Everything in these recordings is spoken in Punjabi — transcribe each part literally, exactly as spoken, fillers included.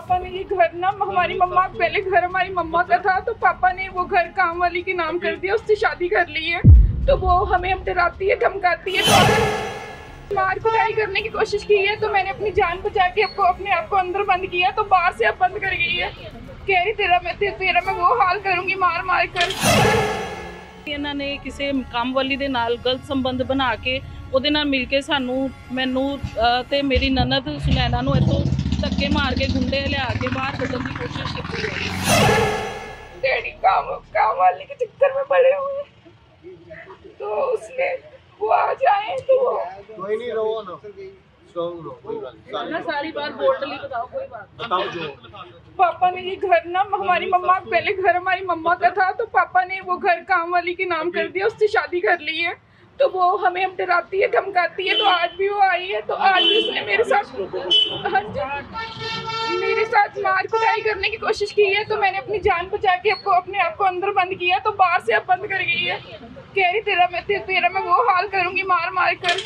पापा ने ये घर ना हमारी मम्मा पहले घर हमारी मम्मा का था, तो पापा ने वो घर काम वाली के नाम कर दिया, उससे शादी कर ली है। तो वो हमें अब डराती है, धमकाती है, तो मार कुटाई करने की कोशिश की है। तो मैंने अपनी जान बचा के आपको अपने आप को अंदर बंद किया, तो बाहर से अब बंद कर गई है। कह रही तेरा मैं तेरा मैं वो हाल करूंगी मार मार कर। ਇਹਨਾਂ ਨੇ ਕਿਸੇ ਕੰਮ ਵਾਲੀ ਦੇ ਨਾਲ ਗਲਤ ਸੰਬੰਧ ਬਣਾ ਕੇ ਉਹਦੇ ਨਾਲ ਮਿਲ ਕੇ ਸਾਨੂੰ ਮੈਨੂੰ ਤੇ ਮੇਰੀ ਨਨਦ ਸੁਨੈਨਾ ਨੂੰ ਇੱਥੋਂ ਧੱਕੇ ਮਾਰ ਕੇ ਗੁੰਡੇ ਲਿਆ ਕੇ ਬਾਹਰ ਕੱਢਣ ਦੀ ਕੋਸ਼ਿਸ਼ ਕੀਤੀ ਹੈ। डैडी काम काम वाले के चक्कर में पड़े हुए हैं, तो उसने वो आ जाए तो वो कोई नहीं रो ना स्ट्रांग रो कोई बात नहीं ना सारी बात बोल्डली बताओ कोई बात बताओ जो पापा ने ये घर ना हमारी मम्मा पहले घर हमारी मम्मा का था, तो पापा ने वो घर काम वाली के नाम कर दिया, उससे शादी कर ली है। तो वो हमें अब डराती है, धमकाती है। तो आज भी वो आई है, तो आज भी उसने मेरे साथ हाँ जी मेरे साथ मार कुटाई करने की कोशिश की है। तो मैंने अपनी जान बचा के आपको अपने आप को अंदर बंद किया, तो बाहर से अब बंद कर गई है। कह रही तेरा मैं तेरा मैं वो हाल करूंगी मार मार कर।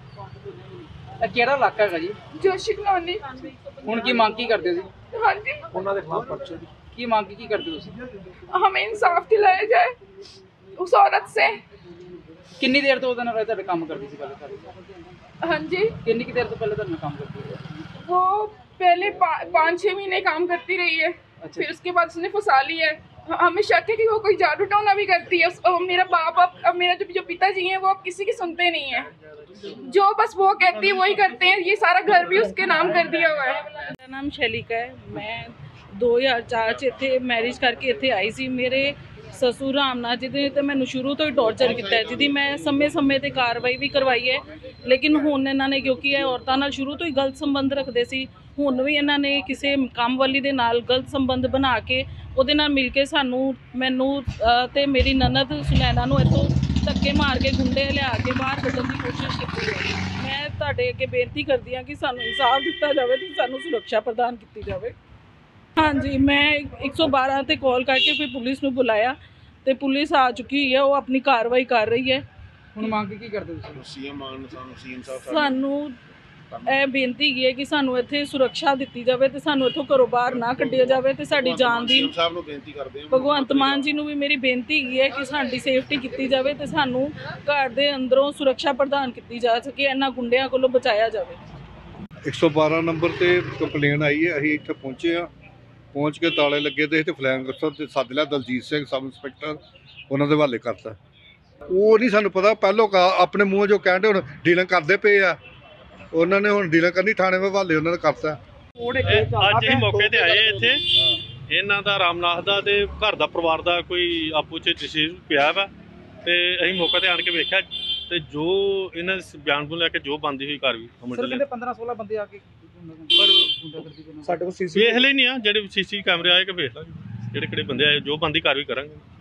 ਕਿਹੜਾ ਇਲਾਕਾ ਹੈਗਾ ਜੀ? जोशी कॉलोनी। ਹੁਣ ਕੀ ਮੰਗ ਕੀ ਕਰਦੇ ਸੀ? हाँ जी ਉਹਨਾਂ ਦੇ ਖਿਲਾਫ ਪਰਚੇ ਕੀ ਮੰਗ ਕੀ ਕਰਦੇ ਤੁਸੀਂ? हमें इंसाफ दिलाया जाए उस औरत से। ਕਿੰਨੀ ਦੇਰ ਤੋਂ ਉਹਦੇ ਨਾਲ ਤੁਹਾਡੇ ਕੰਮ ਕਰਦੀ ਸੀ ਪਹਿਲੇ ਤੁਹਾਡੇ? हाँ जी ਕਿੰਨੀ ਕੁ ਦੇਰ ਤੋਂ ਪਹਿਲੇ ਤੁਹਾਡੇ ਨਾਲ ਕੰਮ ਕਰਦੀ ਸੀ? वो पहले पा, पाँच छह महीने काम करती रही है। अच्छा। फिर उसके बाद उसने फंसा ली है। हमें शक है कि वो कोई जादू टोना भी करती है। उस, और मेरा बाप अब, अब मेरा जो जो पिताजी हैं वो अब किसी की सुनते नहीं है, जो बस वो कहती है वही करते हैं। ये सारा घर भी उसके नाम कर दिया हुआ है। ਮੇਰਾ ਨਾਮ ਸ਼ੈਲਿਕਾ ਹੈ। ਮੈਂ ਦੋ ਹਜ਼ਾਰ ਚਾਰ ਚ ਇੱਥੇ ਮੈਰਿਜ ਕਰਕੇ ਇੱਥੇ ਆਈ ਸੀ। ਮੇਰੇ ਸਸੁਰ ਰਾਮਨਾਥ ਜੀ ਨੇ ਤੇ ਮੈਨੂੰ ਸ਼ੁਰੂ ਤੋਂ ਹੀ ਟੌਰਚਰ ਕੀਤਾ ਹੈ, ਜਿਹਦੀ ਮੈਂ ਸਮੇਂ ਸਮੇਂ ਤੇ ਕਾਰਵਾਈ ਵੀ ਕਰਵਾਈ ਹੈ। ਲੇਕਿਨ ਹੁਣ ਇਹਨਾਂ ਨੇ ਕਿਉਂਕਿ ਇਹ ਔਰਤਾਂ ਨਾਲ ਸ਼ੁਰੂ ਤੋਂ ਹੀ ਗਲਤ ਸੰਬੰਧ ਰੱਖਦੇ ਸੀ, ਹੁਣ ਵੀ ਇਹਨਾਂ ਨੇ ਕਿਸੇ ਕੰਮ ਵਾਲੀ ਦੇ ਨਾਲ ਗਲਤ ਸੰਬੰਧ ਬਣਾ ਕੇ ਉਹਦੇ ਨਾਲ ਮਿਲ ਕੇ ਸਾਨੂੰ ਮੈਨੂੰ ਤੇ ਮੇਰੀ ਨਨਦ ਸੁਨੈਨਾ ਨੂੰ ਇੱਥੋਂ ਧੱਕੇ ਮਾਰ ਕੇ ਗੁੰਡੇ ਲਿਆ ਕੇ ਬਾਹਰ ਕੱਢਣ ਦੀ ਕੋਸ਼ਿਸ਼ ਕੀਤੀ ਹੈ। ਮੈਂ ਤੁਹਾਡੇ ਅੱਗੇ ਬੇਨਤੀ ਕਰਦੀ ਹਾਂ ਕਿ ਸਾਨੂੰ ਇਨਸਾਫ ਦਿੱਤਾ ਜਾਵੇ ਤੇ ਸਾਨੂੰ ਸੁਰੱਖਿਆ ਪ੍ਰਦਾਨ ਕੀਤੀ ਜਾਵੇ। ਹਾਂਜੀ, ਮੈਂ ਇੱਕ ਸੌ ਬਾਰਾਂ ਤੇ ਕਾਲ ਕਰਕੇ ਫਿਰ ਪੁਲਿਸ ਨੂੰ ਬੁਲਾਇਆ ਤੇ ਪੁਲਿਸ ਆ ਚੁੱਕੀ ਹੋਈ ਹੈ, ਉਹ ਆਪਣੀ ਕਾਰਵਾਈ ਕਰ ਰਹੀ ਹੈ। ਹੁਣ ਮੰਗ ਕੀ ਕਰਦੇ ਤੁਸੀਂ? ਸੀਐਮ ਮਾਨ ਸਾਨੂੰ ਸੀਐਮ ਸਾਹਿਬ ਸਾਨੂੰ ਇਹ ਬੇਨਤੀ ਹੈ ਕਿ ਸਾਨੂੰ ਇੱਥੇ ਸੁਰੱਖਿਆ ਦਿੱਤੀ ਜਾਵੇ ਤੇ ਸਾਨੂੰ ਇੱਥੋਂ ਘਰੋਂ ਬਾਹਰ ਨਾ ਕੱਢਿਆ ਜਾਵੇ ਤੇ ਸਾਡੀ ਜਾਨ ਦੀ ਸੀਐਮ ਸਾਹਿਬ ਨੂੰ ਬੇਨਤੀ ਕਰਦੇ ਹਾਂ। ਭਗਵੰਤ ਮਾਨ ਜੀ ਨੂੰ ਵੀ ਮੇਰੀ ਬੇਨਤੀ ਹੈ ਕਿ ਸਾਡੀ ਸੇਫਟੀ ਕੀਤੀ ਜਾਵੇ ਤੇ ਸਾਨੂੰ ਘਰ ਦੇ ਅੰਦਰੋਂ ਸੁਰੱਖਿਆ ਪ੍ਰਦਾਨ ਕੀਤੀ ਜਾ ਸਕੇ, ਇਹਨਾਂ ਗੁੰਡਿਆਂ ਕੋਲੋਂ ਬਚਾਇਆ ਜਾਵੇ। ਇੱਕ ਸੌ ਬਾਰਾਂ ਨੰਬਰ ਤੇ ਕੰਪਲੇਨ ਆਈ ਹੈ, ਅਸੀਂ ਇੱਥੇ ਪਹੁੰਚੇ ਹਾਂ। ਪਹੁੰਚ ਕੇ ਤਾਲੇ ਲੱਗੇ ਤੇ ਇੱਥੇ ਫਲੈਂਗ ਅਫਸਰ ਤੇ ਸੱਦ ਲਿਆ ਦਲਜੀਤ ਸਿੰਘ ਸਬ ਇੰਸਪੈਕਟਰ, ਉਹਨਾਂ ਦੇ ਹਵਾਲੇ ਕਰਤਾ। ਉਹ ਨਹੀਂ ਸਾਨੂੰ ਪਤਾ, ਪਹਿਲੋਂ ਆਪਣੇ ਮੂੰਹ ਜੋ ਕਹਿੰਦੇ ਹੁਣ ਡੀਲਿੰਗ ਕਰਦੇ ਪਏ ਆ, ਉਹਨਾਂ ਨੇ ਹੁਣ ਡੀਲਿੰਗ ਕਰਨੀ, ਥਾਣੇ ਦੇ ਹਵਾਲੇ ਉਹਨਾਂ ਨੇ ਕਰਤਾ। ਅੱਜ ਅਸੀਂ ਮੌਕੇ ਤੇ ਆਏ ਇੱਥੇ, ਇਹਨਾਂ ਦਾ ਰਾਮਨਾਥ ਦਾ ਤੇ ਘਰ ਦਾ ਪਰਿਵਾਰ ਦਾ ਕੋਈ ਆਪੂ 'ਚ ਡਿਸਪਿਊਟ ਪਿਆ ਵਾ, ਤੇ ਅਸੀਂ ਮੌਕੇ ਤੇ ਆਣ ਕੇ ਵੇਖਿਆ ਤੇ ਜੋ ਇਹਨਾਂ ਦੇ ਬਿਆਨ ਨੂੰ ਲੈ ਕੇ ਜੋ ਬੰਦੀ ਹੋਈ ਕਾਰਵਾਈ ਕਹਿੰਦੇ ਪੰਦਰਾਂ ਸੋਲਾਂ ਬੰਦੇ ਆ ਕੇ ਪਰ ਸਾਡੇ ਕੋਲ ਵੇਖ ਲੈਣੀ ਆ ਜਿਹੜੇ ਸੀਸੀ ਕੈਮਰੇ ਆਏ ਕਿ ਵੇਖ ਲਾਂਗੇ ਕਿਹੜੇ ਕਿਹੜੇ ਬੰਦੇ ਆਏ, ਜੋ ਬੰਦੀ ਕਾਰਵਾਈ ਕਰਾਂਗੇ।